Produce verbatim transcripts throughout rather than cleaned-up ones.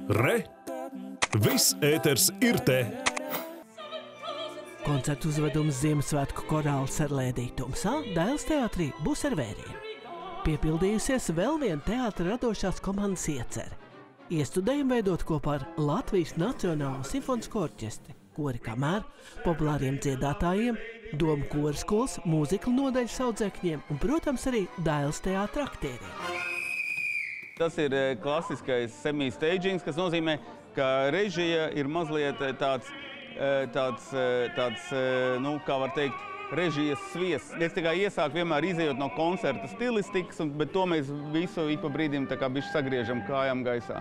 Re! Viss ēters ir te! Koncertu uzvedums Ziemassvētku korāls ar Lēdiju tumsā Dailes teātrī būs ar vērienu. Piepildījusies vēl viena teātra radošās komandas iecer. Iestudējumu veidot kopā ar Latvijas Nacionālo simfonisko orķestri, kori kamēr, populāriem dziedātājiem, domu korskolas, mūziklu nodaļas audzēkņiem un, protams, arī Dailes teātra aktieriem. Tas ir klasiskais semi-stagings, kas nozīmē, ka režija ir mazliet tāds, tāds, tāds nu, kā var teikt, režijas sviests. Es tikai iesāku vienmēr izejot no koncerta stilistikas, bet to mēs visu ik pa brīdim tā kā bišķi sagriežam kājām gaisā.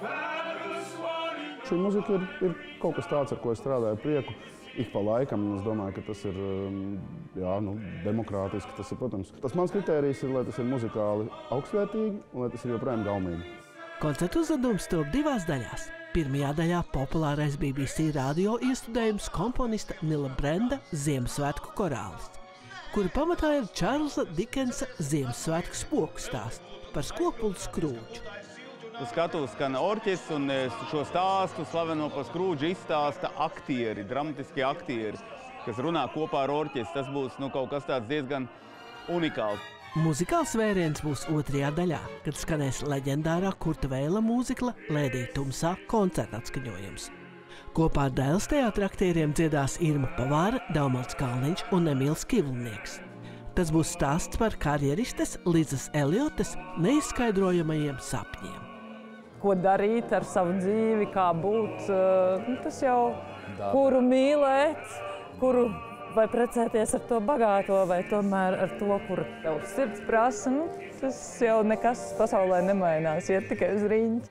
Šī muzika ir, ir kaut kas tāds, ar ko es strādāju prieku. Ik pa laikam, un es domāju, ka tas ir jā, nu, demokrātiski. Tas ir, protams, tas mans kritērijs ir, lai tas ir muzikāli augstvērtīgi un lai tas ir joprojām gaumīgi. Koncertu uzvedums top divās daļās. Pirmajā daļā populārais B B C radio iestudējums komponista Nila Brenda Ziemassvētku korālis, kura pamatā ir Čārlza Dikensa Ziemassvētku spoku stāsts par skopulu Skrūdžu. Uz skatuves skan orķestris, un šo stāstu slaveno par Skrūdžu izstāsta aktieri, dramatiskie aktieri, kas runā kopā ar orķestri. Tas būs nu, kaut kas tāds diezgan unikāls. Muzikāls vēriens būs otrajā daļā, kad skanēs leģendārā Kurta Veila mūzikla Lēdija tumsā koncerta atskaņojums. Kopā ar Dailes teātra aktieriem dziedās Irma Pavāra, Daumalds Kalniņš un Emīls Kivlnieks. Tas būs stāsts par karjeristes Lizas Eliotes neizskaidrojamajiem sapņiem. Ko darīt ar savu dzīvi, kā būt, nu, tas jau, kuru mīlēt, kuru vai precēties ar to bagāto, vai tomēr ar to, kuru tev sirds prasa, nu, tas jau nekas pasaulē nemainās, iet tikai uz riņķi.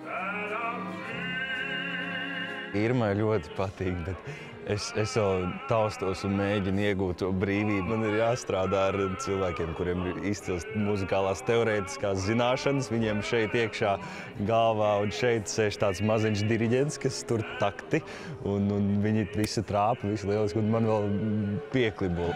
Irmai ļoti patīk, bet es, es vēl taustos un mēģinu iegūt to brīvību. Man ir jāstrādā ar cilvēkiem, kuriem ir izcils muzikālās teorētiskās zināšanas. Viņiem šeit iekšā galvā un šeit sēž tāds maziņš diriģents, kas tur takti. Un, un viņi visi trāpa, visi lieliski, un man vēl pieklibo.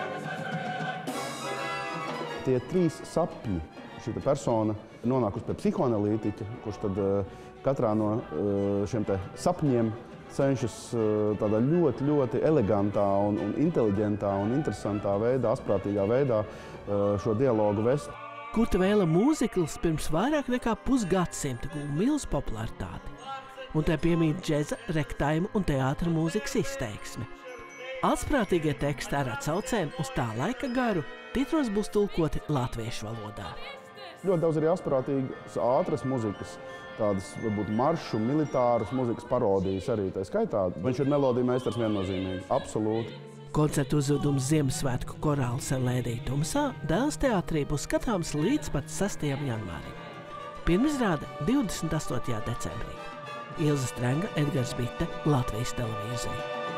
Tie trīs sapņi, šī persona nonākusi pie psihoanalītiķa, kurš tad katrā no šiem te sapņiem cenšas tādā ļoti, ļoti elegantā un, un inteliģentā un interesantā veidā, asprātīgā veidā šo dialogu vest. Kurta Veila mūzikls pirms vairāk nekā pusgadsimta guva milzu popularitāti, un tai piemīt džeza, rektaima un teātra mūzikas izteiksme. Asprātīgie teksti ar atsaucēm uz tā laika garu titros būs tulkoti latviešu valodā. Ļoti daudz arī asprātīgas, ātras muzikas, tādas, varbūt, maršu, militāras muzikas parodijas arī tā skaitā. Viņš ir melodija meistars viennozīmīgi, absolūti. Koncertu uzvedums Ziemassvētku korāls ar Lēdiju tumsā Dailes teātrī būs skatāms līdz pat sestajam janvārim. Pirmizrāde divdesmit astotajā decembrī. Ilze Strenga, Edgars Bitte, Latvijas televīzija.